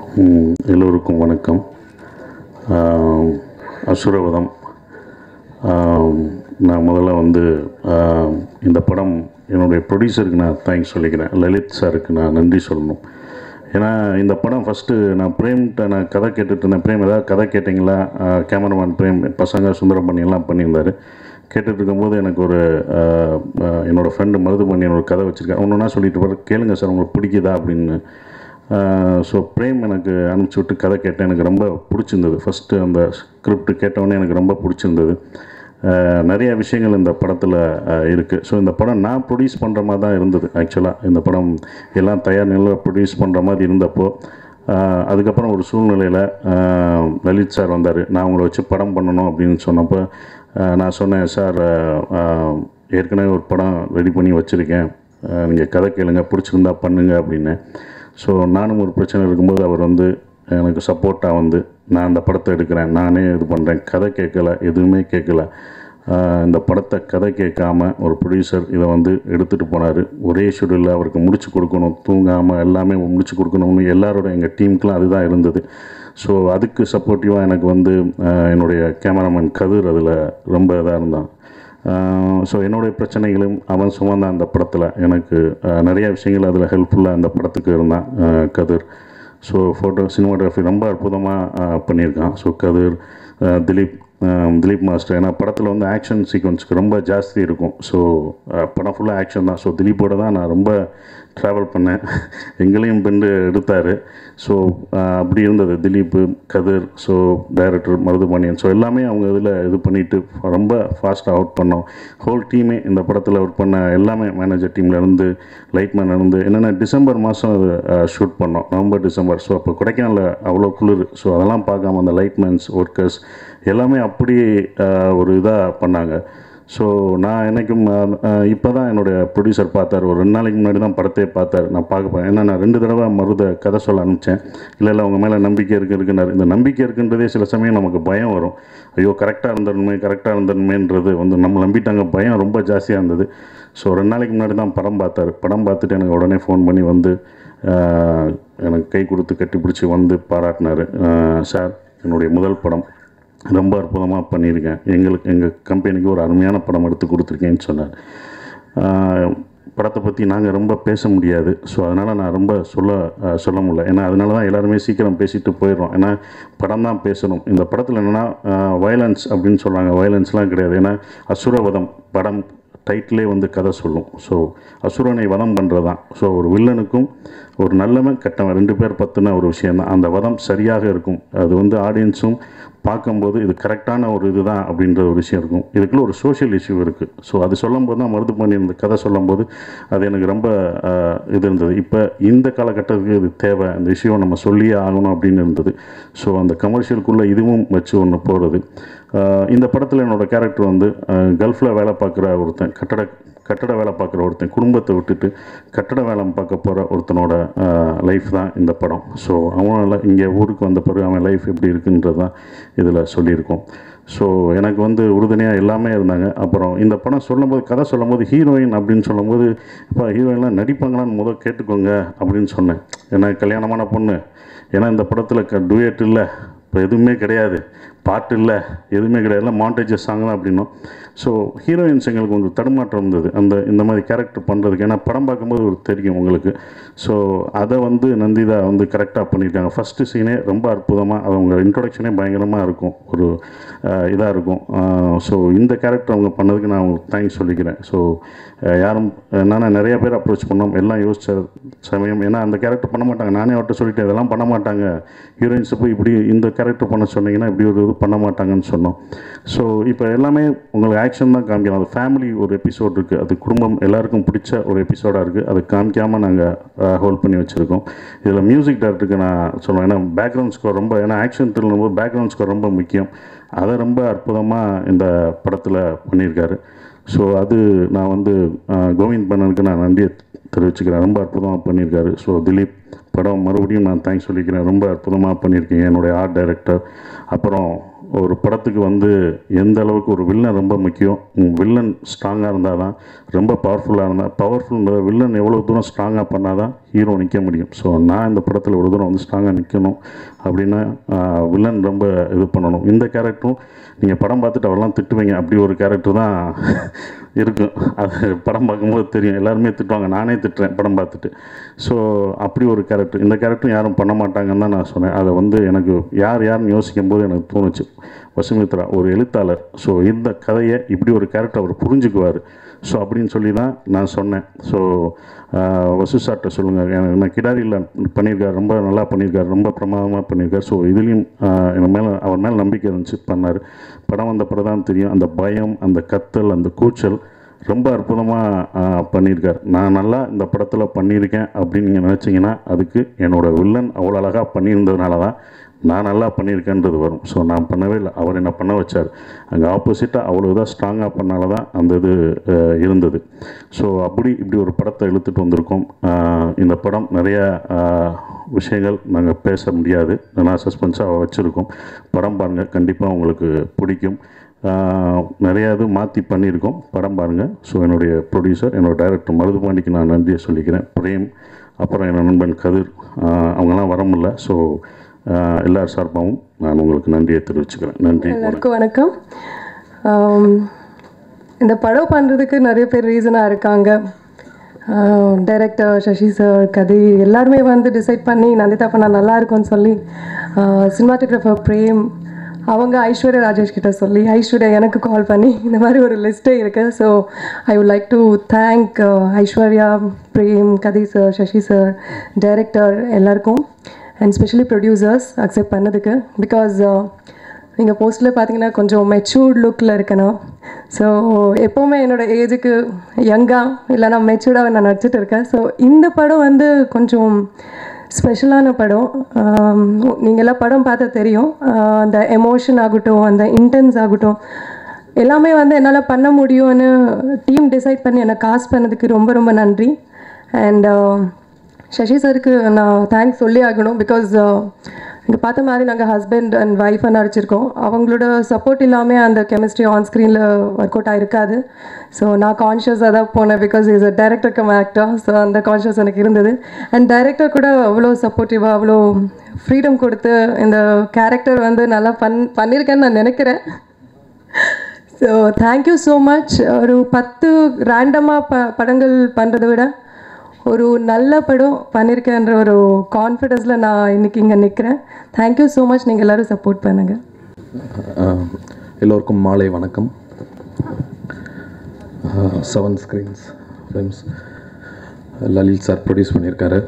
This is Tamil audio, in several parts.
எல்லோருக்கும் வணக்கம். அசுரவதம். நான் முதல்ல இந்த படம் என்னுடைய ப்ரொடியூசருக்கு நான் தேங்க்ஸ் சொல்லிக்கிறேன். லலித் சாருக்கு நான் நன்றி சொல்லணும். ஏன்னா இந்த படம் ஃபஸ்ட்டு நான் பிரேம்கிட்ட நான் கதை கேட்டுட்டு இருந்தேன். பிரேம் ஏதாவது கதை கேட்டிங்களா? கேமராமேன் பிரேம் பசங்க சுந்தரமணி எல்லாம் பண்ணியிருந்தார். கேட்டுட்டு இருக்கும்போது எனக்கு ஒரு என்னோடய ஃப்ரெண்டு மருதுமணி ஒரு கதை வச்சுருக்கேன். ஒன்றுனா சொல்லிட்டு வர கேளுங்க சார், உங்களுக்கு பிடிக்குதா அப்படின்னு. ஸோ பிரேம் எனக்கு அனுப்பிச்சி விட்டு கதை கேட்டேன். எனக்கு ரொம்ப பிடிச்சிருந்தது. ஃபஸ்ட்டு அந்த ஸ்கிரிப்ட் கேட்டவுடனே எனக்கு ரொம்ப பிடிச்சிருந்தது. நிறைய விஷயங்கள் இந்த படத்தில் இருக்குது. ஸோ இந்த படம் நான் ப்ரொடியூஸ் பண்ணுற மாதிரி தான் இருந்தது. ஆக்சுவலாக இந்த படம் எல்லாம் தயார் நிலையில் ப்ரொடியூஸ் பண்ணுற மாதிரி இருந்தப்போ அதுக்கப்புறம் ஒரு சூழ்நிலையில் லலித் சார் வந்தார். நான் உங்களை வச்சு படம் பண்ணணும் அப்படின்னு சொன்னப்போ நான் சொன்னேன், சார் ஏற்கனவே ஒரு படம் ரெடி பண்ணி வச்சுருக்கேன், நீங்கள் கதை கேளுங்க, பிடிச்சிருந்தா பண்ணுங்க அப்படின்னு. ஸோ நானும் ஒரு பிரச்சனை இருக்கும்போது அவர் எனக்கு சப்போர்ட்டாக நான் அந்த படத்தை எடுக்கிறேன், நானே இது பண்ணுறேன், கதை கேட்கலை, எதுவுமே கேட்கலை. இந்த படத்தை கதை கேட்காமல் ஒரு ப்ரொடியூசர் இதை எடுத்துகிட்டு போனார். ஒரே ஷெடியூலில் அவருக்கு முடிச்சு கொடுக்கணும், தூங்காமல் எல்லாமே முடிச்சு கொடுக்கணும்னு எல்லாரோட எங்கள் டீமுக்கெலாம் அதுதான் இருந்தது. ஸோ அதுக்கு சப்போர்ட்டிவாக எனக்கு என்னுடைய கேமராமேன் கதிர் அதில் ரொம்ப இதாக இருந்தான். ஸோ என்னுடைய பிரச்சனைகளும் அவன் சுமந்தான் அந்த படத்தில். எனக்கு நிறைய விஷயங்கள் அதில் ஹெல்ப்ஃபுல்லாக அந்த படத்துக்கு இருந்தான் கதிர். ஸோ சினிமாட்டோகிராஃபி ரொம்ப அற்புதமாக பண்ணியிருக்கான். So Kathir, Dileep master. ஏன்னா படத்தில் ஆக்ஷன் சீக்வன்ஸுக்கு ரொம்ப ஜாஸ்தி இருக்கும். ஸோ படம் ஃபுல்லாக ஆக்ஷன் தான். ஸோ திலீப்போட தான் நான் ரொம்ப ட்ராவல் பண்ணேன். எங்களையும் பெண்டு எடுத்தார். ஸோ அப்படி இருந்தது Dileep, Kathir, so director Marudhupandian. So எல்லாமே அவங்க இதில் இது பண்ணிவிட்டு ரொம்ப ஃபாஸ்ட்டாக அவுட் பண்ணோம். ஹோல் டீமே இந்த படத்தில் ஒர்க் பண்ண எல்லாமே, மேனேஜர் டீம்லேருந்து லைட்மேன்லேருந்து என்னென்ன டிசம்பர் மாதம் அது ஷூட் பண்ணோம், நவம்பர் டிசம்பர். ஸோ அப்போ கொடைக்கானலில் அவ்வளோ குளிர். ஸோ அதெல்லாம் பார்க்காம அந்த லைட்மேன்ஸ், ஒர்க்கர்ஸ் எல்லாமே அப்படி ஒரு இதாக பண்ணாங்க. ஸோ நான் என்றைக்கும் இப்போ தான் என்னுடைய ப்ரொடியூசர் பார்த்தார். ஒரு 2 நாளைக்கு முன்னாடி தான் படத்தையே பார்த்தார். நான் பார்க்க போகிறேன். ஏன்னா நான் 2 தடவை மருத கதை சொல்ல அனுப்பிச்சேன். இல்லை அவங்க மேலே நம்பிக்கை இருக்குன்னாரு. இந்த நம்பிக்கை இருக்குன்றதே சில சமயம் நமக்கு பயம் வரும். ஐயோ கரெக்டாக இருந்துடணுமேன்றது நம்ம நம்பிட்டாங்க, பயம் ரொம்ப ஜாஸ்தியாக இருந்தது. ஸோ 2 நாளைக்கு முன்னாடி தான் படம் பார்த்தார். படம் பார்த்துட்டு எனக்கு உடனே ஃபோன் பண்ணி எனக்கு கை கொடுத்து கட்டி பிடிச்சி பாராட்டினார். சார், என்னுடைய முதல் படம் ரொம்ப அற்புதமாக பண்ணியிருக்கேன், எங்கள் கம்பெனிக்கு ஒரு அருமையான படம் எடுத்து கொடுத்துருக்கேன்னு சொன்னார். படத்தை பற்றி நாங்கள் ரொம்ப பேச முடியாது. ஸோ அதனால் நான் ரொம்ப சொல்ல முடியல. ஏன்னா அதனால தான் எல்லாருமே சீக்கிரம் பேசிட்டு போயிடுறோம். ஏன்னா படம் தான் பேசணும். இந்த படத்தில் என்னென்னா வயலன்ஸ் அப்படின்னு சொல்கிறாங்க. வயலன்ஸ்லாம் கிடையாது. ஏன்னா அசுரவதம் படம் டைட்டிலே கதை சொல்லும். ஸோ அசுரனை வதம் பண்ணுறது தான். ஸோ ஒரு வில்லனுக்கும் ஒரு நல்லவன் கெட்டவன் 2 பேர் பற்றின ஒரு விஷயந்தான். அந்த வதம் சரியாக இருக்கும். அது ஆடியன்ஸும் பார்க்கும்போது இது கரெக்டான ஒரு இதுதான் அப்படின்ற ஒரு விஷயம் இருக்கும். இதுக்குள்ள ஒரு சோஷியல் இஷ்யூ இருக்குது. ஸோ அது சொல்லும்போது தான் மருதுபாண்டி இந்த கதை சொல்லும்போது அது எனக்கு ரொம்ப இது இருந்தது. இப்போ இந்த காலகட்டத்துக்கு இது தேவை, அந்த இஷ்யூவை நம்ம சொல்லியே ஆகணும் அப்படின்னு இருந்தது. ஸோ அந்த கமர்ஷியலுக்குள்ளே இதுவும் வச்சு ஒன்று போகிறது. இந்த படத்தில் என்னோடய கேரக்டர் கல்ஃபில் வேலை பார்க்குற ஒருத்தன், கட்டட வேலை பார்க்குற ஒருத்தன், குடும்பத்தை விட்டுட்டு கட்டட வேலை பார்க்க போகிற ஒருத்தனோட லைஃப் தான் இந்த படம். ஸோ அவனால் இங்கே ஊருக்கு வந்த பிறகு அவன் லைஃப் எப்படி இருக்குன்றது தான் இதில் சொல்லியிருக்கோம். ஸோ எனக்கு உறுதுணையாக எல்லாமே இருந்தாங்க. அப்புறம் இந்த படம் சொல்லும்போது, கதை சொல்லும்போது ஹீரோயின் அப்படின்னு சொல்லும்போது, இப்போ ஹீரோயின்லாம் நடிப்பாங்களான்னு கேட்டுக்கோங்க அப்படின்னு சொன்னேன். ஏன்னா கல்யாணமான பொண்ணு. ஏன்னா இந்த படத்தில் டூயட் இல்லை, இப்போ எதுவுமே கிடையாது, பாட்டு இல்லை, எதுவுமே கிடையாது, மாண்டேஜஸ் சாங் தான் அப்படின்னும். ஸோ ஹீரோயின்ஸ் எங்களுக்கு தடுமாற்றம் இருந்தது இந்த மாதிரி கேரக்டர் பண்ணுறதுக்கு. ஏன்னா படம் பார்க்கும்போது தெரியும் உங்களுக்கு. ஸோ அதை நந்திதா கரெக்டாக பண்ணியிருக்காங்க. ஃபஸ்ட்டு சீனே ரொம்ப அற்புதமாக, அவங்க இன்ட்ரொடக்ஷனே பயங்கரமாக இருக்கும், ஒரு இதாக இருக்கும். ஸோ இந்த கேரக்டர் அவங்க பண்ணதுக்கு நான் அவங்களுக்கு தேங்க்ஸ் சொல்லிக்கிறேன். ஸோ யாரும் நான் நிறைய பேர் அப்ரோச் பண்ணோம், எல்லாம் யோசித்த சமயம். ஏன்னா அந்த கேரக்டர் பண்ண மாட்டாங்க. நானே அவர்கிட்ட சொல்லிட்டேன், இதெல்லாம் பண்ண மாட்டாங்க, ஹீரோயின்ஸை போய் இப்படி இந்த கேரக்டர் பண்ண சொன்னீங்கன்னா இப்படி ஒரு இது பண்ண மாட்டாங்கன்னு சொன்னோம். ஸோ இப்போ எல்லாமே உங்களுக்கு ஆக்ஷன் தான் காமிக்கலாம். அது ஃபேமிலி ஒரு எபிசோட் இருக்குது, அது குடும்பம் எல்லாருக்கும் பிடிச்ச ஒரு எபிசோடாக இருக்குது. அது காமிக்காமல் நாங்கள் ஹோல்ட் பண்ணி வச்சுருக்கோம். இதில் மியூசிக் டைரக்டருக்கு நான் சொல்லுவேன், ஏன்னா பேக்ரவுண்ட் ஸ்கோர் ரொம்ப, ஏன்னா ஆக்ஷன் த்ரில்லும் போது பேக்ரவுண்ட் ஸ்கோர் ரொம்ப முக்கியம். அதை ரொம்ப அற்புதமாக இந்த படத்தில் பண்ணியிருக்காரு. ஸோ அது நான் கோவிந்த் பண்ணனுக்கு நான் நன்றியை தெரிவிச்சுக்கிறேன். ரொம்ப அற்புதமாக பண்ணியிருக்காரு. ஸோ திலீப் படம் மறுபடியும் நான் தேங்க்ஸ் சொல்லிக்கிறேன், ரொம்ப அற்புதமாக பண்ணியிருக்கீங்க. என்னுடைய ஆர்ட் டைரக்டர், அப்புறம் ஒரு படத்துக்கு வந்து எந்த அளவுக்கு ஒரு வில்லன் ரொம்ப முக்கியம், வில்லன் ஸ்ட்ராங்காக இருந்தால் தான், ரொம்ப பவர்ஃபுல் வில்லன் எவ்வளோ தூரம் ஸ்ட்ராங்காக பண்ணால் தான் ஹீரோ நிற்க முடியும். ஸோ நான் இந்த படத்தில் இவ்வளோ தூரம் வந்து ஸ்ட்ராங்காக நிற்கணும் அப்படின்னா வில்லன் ரொம்ப இது பண்ணணும். இந்த கேரக்டரும் நீங்கள் படம் பார்த்துட்டு அவரெல்லாம் திட்டுவீங்க, அப்படி ஒரு கேரக்டர் தான் இருக்கும். அது படம் பார்க்கும்போது தெரியும், எல்லாருமே திட்டுவாங்க, நானே திட்டுறேன் படம் பார்த்துட்டு. ஸோ அப்படி ஒரு கேரக்டர், இந்த கேரக்டரும் யாரும் பண்ண மாட்டாங்கன்னு தான் நான் சொன்னேன். அதை வந்து எனக்கு யாருன்னு யோசிக்கும் போது எனக்கு தோணுச்சு, வசுமித்ரா ஒரு எழுத்தாளர், ஸோ இந்த கதையை இப்படி ஒரு கேரக்டர் அவர் புரிஞ்சுக்குவார், ஸோ அப்படின்னு சொல்லி தான் நான் சொன்னேன். ஸோ வசு சார்ட்ட சொல்லுங்கள், எனக்கு நான் கிடாரியில் பண்ணியிருக்காரு, ரொம்ப நல்லா பண்ணியிருக்காரு, ரொம்ப பிரமாதமாக பண்ணியிருக்காரு. ஸோ இதுலேயும் அவர் மேலே நம்பிக்கை இருந்துச்சு, பண்ணார். படம் வந்த படம் தான் தெரியும், அந்த பயம், அந்த கத்தல், அந்த கூச்சல் ரொம்ப அற்புதமாக பண்ணியிருக்கார். நான் நல்லா இந்த படத்தில் பண்ணியிருக்கேன் அப்படின்னு நீங்கள் நினச்சிங்கன்னா அதுக்கு என்னோடய வில்லன் அவ்வளோ அழகாக பண்ணியிருந்ததுனால தான் நான் நல்லா பண்ணியிருக்கேன்றது வரும். ஸோ நான் பண்ணவே இல்லை, அவர் என்ன பண்ண வச்சார். அங்கே ஆப்போசிட்டாக அவ்வளோ இதாக ஸ்ட்ராங்காக பண்ணால தான் அந்த இது இருந்தது. ஸோ இப்படி ஒரு படத்தை இழுத்துட்டு வந்திருக்கோம். இந்த படம் நிறையா விஷயங்கள் நாங்கள் பேச முடியாது, நான் சஸ்பென்ஸாக வச்சுருக்கோம். படம் பாருங்கள், கண்டிப்பாக உங்களுக்கு பிடிக்கும். நிறையா இது மாற்றி பண்ணியிருக்கோம், படம் பாருங்கள். ஸோ என்னுடைய ப்ரொடியூசர், என்னோடய டைரக்டர் மருதுபாண்டிக்கு நான் நன்றியை சொல்லிக்கிறேன். பிரேம், அப்புறம் என்னோட நண்பன் கதிர், அவங்களாம் வர முடியல. ஸோ எல்லார் சார்பாகவும் நான் உங்களுக்கு நன்றியை தெரிவிச்சுக்கிறேன். நன்றி. எல்லாருக்கும் வணக்கம். இந்த படம் பண்ணுறதுக்கு நிறைய பேர் ரீசனாக இருக்காங்க. டைரக்டர் சசி சார், கதிர் எல்லாருமே வந்து டிசைட் பண்ணி நந்திதா பண்ணால் நல்லாயிருக்கும்னு சொல்லி, சினிமாட்டோகிராஃபர் பிரேம் அவங்க ஐஸ்வர்யா ராஜேஷ் கிட்ட சொல்லி, ஐஸ்வர்யா எனக்கு கால் பண்ணி இந்த மாதிரி ஒரு லிஸ்ட்டே இருக்குது. So I would like to thank Aishwarya, Prem, Kathir sir, Sasi sir, director எல்லாருக்கும், அண்ட் ஸ்பெஷலி ப்ரொடியூசர்ஸ் அக்செப்ட் பண்ணதுக்கு. பிகாஸ் நீங்கள் போஸ்ட்டில் பார்த்தீங்கன்னா கொஞ்சம் மெச்சூர்ட் லுக்கில் இருக்கணும். ஸோ எப்போவுமே என்னோடய ஏஜுக்கு யங்காக இல்லைனா மெச்சூர்டாக நான் நடிச்சிட்டு இருக்கேன். ஸோ இந்த படம் வந்து கொஞ்சம் ஸ்பெஷலான படம். நீங்கள்லாம் படம் பார்த்தா தெரியும், அந்த எமோஷன் ஆகட்டும், அந்த இன்டென்ஸ் ஆகட்டும், எல்லாமே வந்து என்னால் பண்ண முடியும்னு டீம் டிசைட் பண்ணி என்னை காஸ்ட் பண்ணதுக்கு ரொம்ப ரொம்ப நன்றி. அண்ட் சசி சாருக்கு நான் தேங்க்ஸ் சொல்லி ஆகணும். பிகாஸ் இங்கே பார்த்த மாதிரி நாங்கள் ஹஸ்பண்ட் அண்ட் ஒய்ஃபாக நடிச்சிருக்கோம். அவங்களோட சப்போர்ட் இல்லாமல் அந்த கெமிஸ்ட்ரி ஆன் ஸ்க்ரீனில் ஒர்க் அவுட் ஆகிருக்காது. ஸோ நான் கான்ஷியஸாக தான் போனேன், because is a director cum actor. So அந்த கான்ஷியஸ் எனக்கு இருந்தது. அண்ட் டைரக்டர் கூட அவ்வளோ சப்போர்ட்டிவாக, அவ்வளோ ஃப்ரீடம் கொடுத்து இந்த கேரக்டர் வந்து நல்லா பண்ணியிருக்கேன்னு நான் நினைக்கிறேன். So thank you so much. ஒரு 10 ரேண்டமாக படங்கள் பண்ணுறதை விட ஒரு நல்ல படம் பண்ணியிருக்கேன்ற ஒரு கான்ஃபிடென்ஸில் நான் இன்றைக்கி இங்கே நிற்கிறேன். Thank you so much. நீங்கள் எல்லோரும் சப்போர்ட் பண்ணுங்கள். எல்லோருக்கும் மாலை வணக்கம். 7 screens films Lalit sir produce பண்ணியிருக்காரு.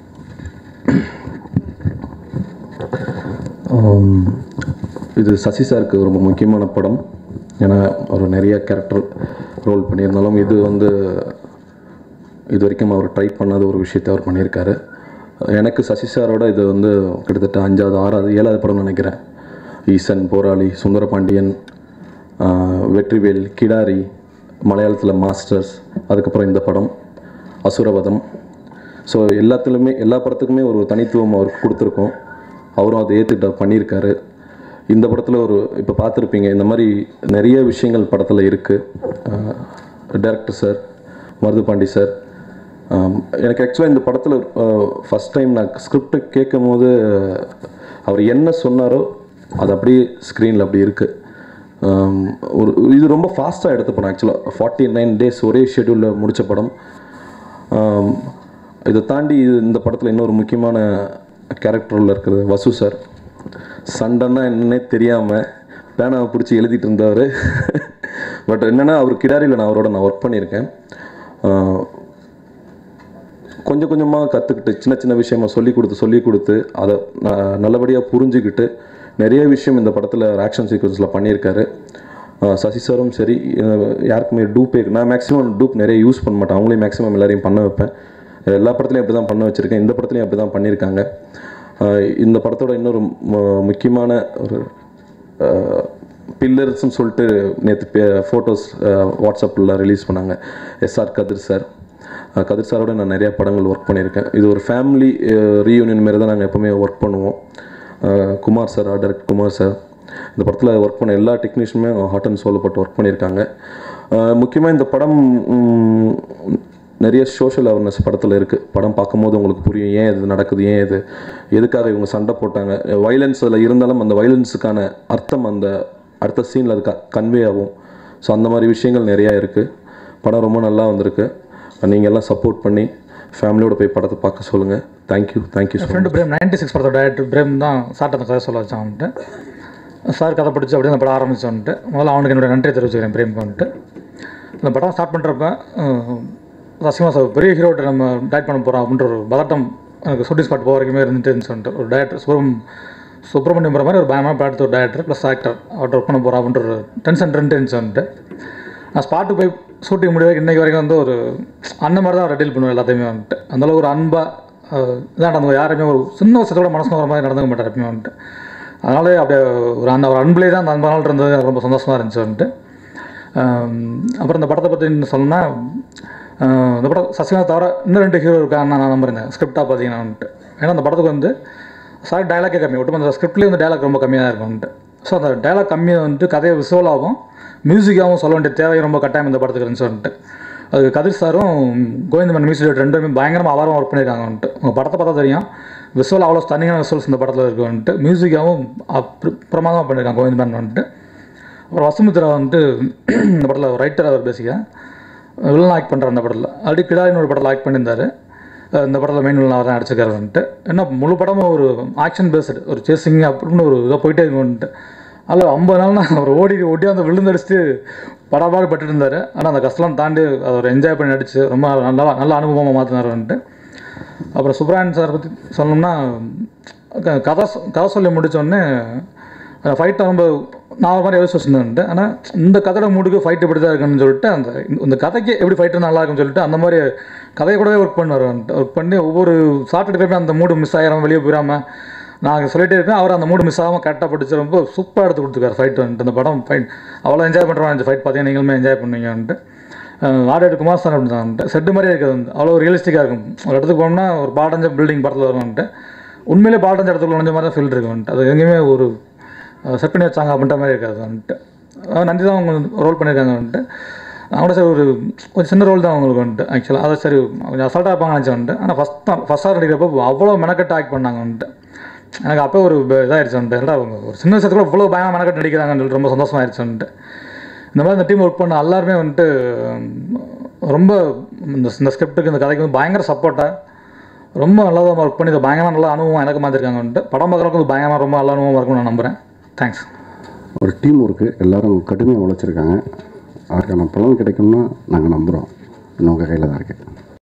இது சசி சாருக்கு ரொம்ப முக்கியமான படம். ஏன்னா ஒரு நிறைய கேரக்டர் ரோல் பண்ணியிருந்தாலும் இது வந்து இது வரைக்கும் அவர் ட்ரை பண்ணாத ஒரு விஷயத்தை அவர் பண்ணியிருக்காரு. எனக்கு சசி சாரோட இது வந்து கிட்டத்தட்ட 5வது 6வது 7வது படம்னு நினைக்கிறேன். ஈசன், போராளி, சுந்தரபாண்டியன், வெற்றிவேல், கிடாரி, மலையாளத்தில் மாஸ்டர்ஸ், அதுக்கப்புறம் இந்த படம் அசுரவதம். ஸோ எல்லா படத்துக்குமே ஒரு தனித்துவம் அவருக்கு கொடுத்துருக்கோம். அவரும் அதை ஏற்றுக்கிட்ட பண்ணியிருக்காரு. இந்த படத்தில் இப்போ பார்த்துருப்பீங்க, இந்த மாதிரி நிறைய விஷயங்கள் படத்தில் இருக்குது. டைரக்டர் சார், மருதுபாண்டி சார், எனக்கு ஆக்சுவலாக இந்த படத்தில் ஃபஸ்ட் டைம் நான் ஸ்கிரிப்டை கேட்கும் போது அவர் என்ன சொன்னாரோ அது அப்படியே ஸ்க்ரீனில் அப்படி இருக்குது. இது ரொம்ப ஃபாஸ்ட்டாக எடுத்த படம். ஆக்சுவலாக 49 days ஒரே ஷெட்யூலில் முடித்த படம். இதை தாண்டி இந்த படத்தில் இன்னொரு முக்கியமான கேரக்டரில் இருக்கிறது வசு சார். சண்டைன்னா என்னன்னே தெரியாமல் பேனாவை பிடிச்சி எழுதிட்டு இருந்தவர். பட் என்னென்னா அவர் கிடாரியில் நான் ஒர்க் பண்ணியிருக்கேன். கொஞ்சம் கொஞ்சமாக கற்றுக்கிட்டு சின்ன விஷயமா சொல்லி கொடுத்து அதை நல்லபடியாக புரிஞ்சுக்கிட்டு நிறைய விஷயம் இந்த படத்தில் ஆக்ஷன் சீக்வன்ஸில் பண்ணியிருக்காரு. சசி சாரும் சரி, யாருக்குமே நான் மேக்ஸிமம் டூப் நிறைய யூஸ் பண்ண மாட்டேன். அவங்களையும் மேக்ஸிமம் எல்லாரையும் பண்ண வைப்பேன். எல்லா படத்துலையும் அப்படி தான் பண்ண வச்சுருக்கேன். இந்த படத்துலையும் அப்படி தான் பண்ணியிருக்காங்க. இந்த படத்தோட இன்னொரு முக்கியமான ஒரு பில்லர்ஸ்ன்னு சொல்லிட்டு நேற்று ஃபோட்டோஸ் வாட்ஸ்அப்பில் ரிலீஸ் பண்ணாங்க. எஸ்ஆர் கதிர் சாரோட நான் நிறையா படங்கள் ஒர்க் பண்ணியிருக்கேன். இது ஒரு ஃபேமிலி ரீயூனியன் மாரி தான் நாங்கள் எப்போவுமே ஒர்க் பண்ணுவோம். Kumar sir, director Kumar sir, இந்த படத்தில் ஒர்க் பண்ண எல்லா டெக்னீஷியனுமே ஹார்ட் அண்ட் சோலில் போட்டு ஒர்க் பண்ணியிருக்காங்க. முக்கியமாக இந்த படம் நிறைய சோஷியல் அவேர்னஸ் படத்தில் இருக்குது. படம் பார்க்கும்போது உங்களுக்கு புரியும் ஏன் இது நடக்குது, ஏன் இது எதுக்காக இவங்க சண்டை போட்டாங்க. வைலன்ஸ் அதில் இருந்தாலும் அந்த வைலன்ஸுக்கான அர்த்தம் அந்த அடுத்த சீனில் அது கன்வே ஆகும். ஸோ அந்த மாதிரி விஷயங்கள் நிறையா இருக்குது. படம் ரொம்ப நல்லா வந்திருக்கு. நீங்கள் எல்லாம் சப்போர்ட் பண்ணி ஃபேமிலியோட போய் படத்தை பார்க்க சொல்லுங்கள். தேங்க்யூ ஸோ ஃப்ரெண்டு பிரேம் 96 படத்தோட டேரக்டர் பிரேம் தான் சார்ட்ட அந்த கதை சொல்ல வச்சான்ட்டு. சார் கதை படித்து அப்படியே அந்த படம் ஆரம்பிச்சோன்ட்டு முதல்ல அவனுக்கு என்னோடய நன்றியை தெரிவிச்சுக்கிறேன் பிரேம்க்கு வந்துட்டு. இந்த படம் ஸ்டார்ட் பண்ணுறப்ப சசிகுமார் சார் பெரிய ஹீரோட்ட நம்ம டைரக்ட் பண்ண போகிறோம் அப்படின்ற ஒரு பதட்டம் எனக்கு ஷூட்டிங் ஸ்பாட் போகிற வரைக்குமே இருந்துட்டு சொல்லிட்டு ஒரு டேரக்டர் சுப்பிரமணியம் மாதிரி ஒரு பயமாக படத்து ஒரு டேரக்டர் ப்ளஸ் ஆக்டர் அவர்கிட்ட ஒர்க் பண்ண போகிறோம் அப்படின்ற ஒரு டென்ஷன் வந்துட்டு நான் ஸ்பாட்டுக்கு போய் ஷூட்டிங் முடிவு இன்றைக்கி வரைக்கும் வந்து ஒரு அண்ணன் மாதிரி தான் அவர் டீல் பண்ணுவேன் எல்லாத்தையுமே வந்துட்டு. அந்தளவுக்கு ஒரு அன்பாக இதான் நடந்து யாருமே ஒரு சின்ன வருஷத்தோட மனசு வர மாதிரி நடந்துக்க மாட்டார் எப்பயுமே வந்துட்டு. அதனாலே அப்படியே ஒரு அன்புலேயே தான் அந்த அன்பானால் இருந்தது. ரொம்ப சந்தோஷமாக இருந்துச்சு வந்துட்டு. அப்புறம் இந்த படத்தை பற்றி சொல்லணும்னா இந்த படம் சசிகுமார் தவிர இன்னும் 2 ஹீரோ இருக்கான்னு நான் நம்புறேன் ஸ்கிரிப்டாக பார்த்தீங்கன்னா வந்துட்டு. ஏன்னா அந்த படத்துக்கு வந்து சார் டைலாக்கே கம்மி ஒட்டு அந்த ஸ்கிரிப்ட்லேயே வந்து டைலாக் ரொம்ப கம்மியாக தான் இருக்கும் வந்துட்டு. ஸோ அந்த டைலாக் கம்மியாக வந்துட்டு கதையை விசுவலாகவும் மியூசிக்காகவும் சொல்ல வேண்டிய தேவை ரொம்ப கட்டாயம் இந்த படத்துக்கு இருந்துச்சு வந்துட்டு. அதுக்கு கதிர் சாரும் கோவிந்தமன் மியூசிக் ரெண்டுமே பயங்கரமாக அவாரம் ஒர்க் பண்ணியிருக்காங்க வந்துட்டு. உங்கள் படத்தை பார்த்தா தெரியும் விசுவல் அவ்வளோ தனியான விசுவல்ஸ் இந்த படத்தில் இருக்குது வந்துட்டு. மியூசிக்காகவும் பிரமாதமாக பண்ணியிருக்காங்க கோவிந்தமன் வந்துட்டு. அப்புறம் வசுமித்ரா வந்துட்டு இந்த படத்தில் ரைட்டர் அவர் பேசிக்காக வில்லன் ஆக்ட் பண்ணுறார் அந்த படத்தில். அப்படி கிடாரின்னு ஒரு படத்தில் ஆக்ட் பண்ணியிருந்தார். இந்த படத்தில் மெயின் வில்லன் அவர் தான் அடிச்சிருக்காரு வந்துட்டு. ஏன்னா முழு படமும் ஒரு ஆக்ஷன் பேஸ்டு ஒரு சேசிங் அப்படின்னு ஒரு இதாக போயிட்டே இருக்கும் வந்துட்டு. அதில் 50 நாள்னா அவர் ஓடி அந்த விழுந்தடிச்சுட்டு படாபாடு பட்டுட்டு இருந்தார். ஆனால் அந்த கஷ்டம்லாம் தாண்டி அவர் என்ஜாய் பண்ணி நடிச்சு ரொம்ப நல்ல அனுபவமாக மாற்றினார் வந்துட்டு. அப்புறம் சுப்ராயன் சார் பற்றி சொல்லணும்னா கதை சொல்லி முடித்தோடனே ஃபைட்டை ரொம்ப நான் ஒரு மாதிரி யோசிச்சு வச்சுருந்தேன்ட்டு. ஆனால் இந்த கதையோட மூடுக்கு ஃபைட் எப்படி தான் இருக்குன்னு சொல்லிட்டு இந்த கதைக்கு எப்படி ஃபைட்டு நல்லா இருக்குன்னு சொல்லிட்டு அந்த மாதிரி கதையை கூடவே ஒர்க் பண்ணுவார் வந்துட்டு. ஒர்க் பண்ணி ஒவ்வொரு சாப்பிட்டுட்டு அந்த மூடு மிஸ் ஆகிடாமல் வெளியே போயிடாமல் நான் சொல்லிட்டே இருக்கேன். அவர் அந்த மூடு மிஸ் ஆகாமல் கரெக்டாக படிச்சு ரொம்ப சூப்பராக எடுத்து கொடுத்துருக்காரு ஃபைட் வந்துட்டு. அந்த படம் ஃபைட் அவ்வளோ என்ஜாய் பண்ணுறோம். இந்த ஃபைட் பார்த்தீங்கன்னா நீங்களுமே என்ஜாய் பண்ணுவீங்க வந்துட்டு. ஆர்டர் குமார் சார் அப்படி தான் வந்துட்டு செட்டு மாதிரியே இருக்குது வந்து அவ்வளோ ரியலிஸ்டிக்காக இருக்கும். ஒரு இடத்துக்கு போனோம்னா ஒரு பாடஞ்ச பில்டிங் படத்தில் வரும் வந்துட்டு. உண்மையிலே பாடஞ்ச இடத்துல நுழைஞ்ச மாதிரி தான் ஃபீல் இருக்குது வந்துட்டு. அது எங்கேயுமே ஒரு செட் பண்ணி வச்சாங்க அப்படின்ற மாதிரி இருக்காது வந்துட்டு. நந்தி தான் அவங்க ரோல் பண்ணியிருக்காங்க வந்துட்டு. அவங்களோட சரி ஒரு சின்ன ரோல் தான் அவங்களுக்கு வந்துட்டு. ஆக்சுவலாக அதை சரி கொஞ்சம் அசால்ட்டாக இருப்பாங்க நினச்சி வந்துட்டு. ஆனால் ஃபஸ்ட்டாக நடிக்கிறப்போ அவ்வளோ மெனக்கட்டு ஆக்ட் பண்ணாங்க வந்துட்டு. எனக்கு அப்போ ஒரு இதாகிடுச்சு வந்துட்டு. இல்லை அவங்க ஒரு சின்ன விஷயத்துல இவ்வளோ பயமாக மெனக்கட்டு நடிக்கிறாங்கன்னு சொல்லிட்டு ரொம்ப சந்தோஷமாகிடுச்சு வந்துட்டு. இந்த மாதிரி இந்த டீம் ஒர்க் பண்ண எல்லாருமே வந்துட்டு ரொம்ப இந்த ஸ்கிரிப்டுக்கு இந்த கதைக்கு வந்து பயங்கர சப்போர்ட்டாக ரொம்ப நல்லா தான் ஒர்க் பண்ணி இதை பயங்கரமாக நல்லா அனுபவம் எனக்கு மாற்றிருக்காங்க வந்துட்டு. படம் பார்க்குறதுக்கு பயங்கரமாக ரொம்ப நல்ல அனுபவம் இருக்கும்னு நான் நம்புகிறேன். தேங்க்ஸ். ஒரு டீம் ஒர்க்கு எல்லோரும் கடுமையாக உழைச்சிருக்காங்க. அதற்கான பலன் கிடைக்கும்னா நாங்கள் நம்புகிறோம். இன்னும் உங்கள் கையில் தான் இருக்குது.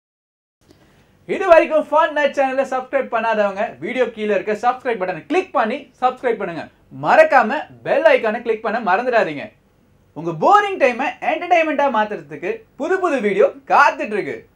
இது வரைக்கும் ஃபன்னட் சேனலை சப்ஸ்கிரைப் பண்ணாதவங்க வீடியோ கீழே இருக்க சப்ஸ்கிரைப் பட்டனை கிளிக் பண்ணி சப்ஸ்கிரைப் பண்ணுங்க. மறக்காம பெல் ஐக்கானை கிளிக் பண்ண மறந்துடாதீங்க. உங்க போரிங் டைமை என்டர்டைன்மெண்ட்டாக மாற்றுறதுக்கு புது வீடியோ காத்துட்டு இருக்கு.